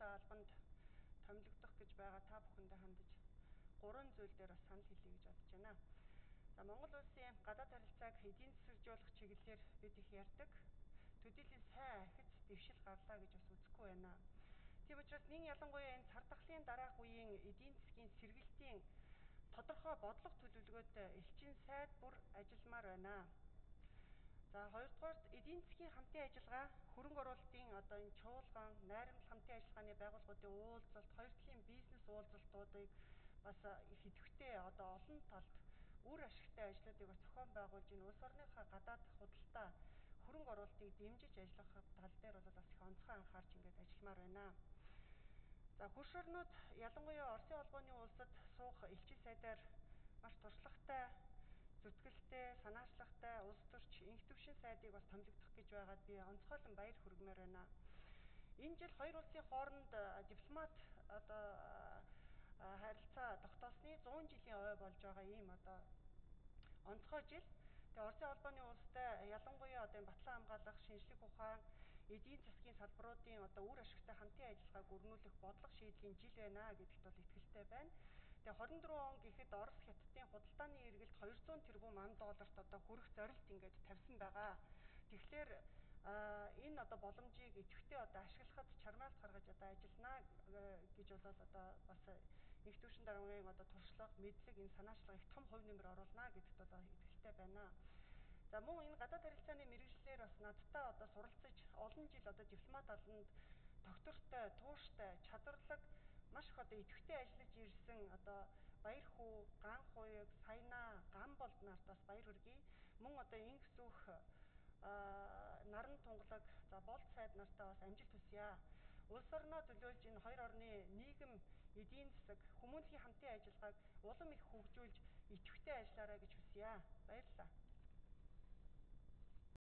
харилцаа албанд томилогдох гэж байгаа та бүхэндээ хандаж 3 зүйл дээр бас санал хэлье гэж бодож байна. За Монгол улсын гадаад харилцааг эдийн засагжуулах чиглэлээр бид их ярьдаг. Төдийлөн сайн ахиц дэвшил гарлаа гэж бас үзэхгүй байна. Тийм учраас нин ялангуяа энэ цар тахлын дараах үеийн эдийн засгийн сэргэлтийн тодорхой бодлого төлөвлөгөөт элчин сайд бүр ажилламаар байна. За хоёрдугаарт эдийн засгийн хамтын ажиллагаа хөрөнгө оруулалтын одоо энэ чуулган, найрамдал хамтын ажиллагааны байгууллагуудын уулзалт, хоёр талын бизнес уулзалтуудыг бас их идэвхтэй одоо олон талд үр ашигтай ажлуудыг бас зохион байгуулж энэ улс орныхаа гадаад худалдаа хөрөнгө оруулалтыг дэмжиж ажиллах тал дээр бол бас их онцгой анхаарч ингээд ажилламаар байна. За хөрш орнууд ялангуяа Оросын холбооны улсад суух элчин сайдаар маш туршлагатай, зүтгэлтэй, санаачлагтай улс төрч инх төвшин сайдыг бас томилогдох гэж байгаад би онцгойлон баяр хүргэмээр байна. Энэ жил хоёр улсын хооронд дипломат одоо харилцаа тогтоосны 100 жилийн ой болж байгаа ийм одоо онцгой жил. Тэгээ Оросын холбооны улстай ялангуяа одоо батлан хамгаалах, шинжлэх ухаан, эдийн засгийн салбаруудын одоо үр ашигтай хамтын ажиллагааг өрнүүлэх бодлого шийдлийн жил байна гэдэгт бол итгэлтэй байна. Тэгээ 24 он гэхэд Орос хятадын худалдааны эргэлт 200 тэрбум $, одоо хүрэх зорилт ингээд тавьсан байгаа. Тэгэхээр энэ одоо боломжийг идэвхтэй одоо ашиглахад чармайлт гаргаж одоо ажиллана гэж бол одоо бас инх төвшин даргын одоо туршлага, мэдлэг, энэ санаачлага их том хувь нэмэр оруулна гэдэгт бол итгэлтэй байна. За мөн энэ гадаад харилцааны мэргэжлэр бас надтай одоо суралцаж олон жил одоо дипломат албанд доктортой, тууштай, чадварлаг маш их одоо идэвхтэй ажиллаж ирсэн одоо баяр хүү, ган хуйг, саянаа, ган болд нарт бас баяр хүргэе. Мөн одоо инх сүх наран тунгалаг, за болд сайд нартаа бас амжилт хүсье. Улс орноо төлөөлж энэ хоёр орны нийгэм, эдийн засаг, хүмүүнлэгийн хамтын ажиллагааг улам их хөгжүүлж идэвхтэй ажиллаарай гэж хүсье. Баярлалаа.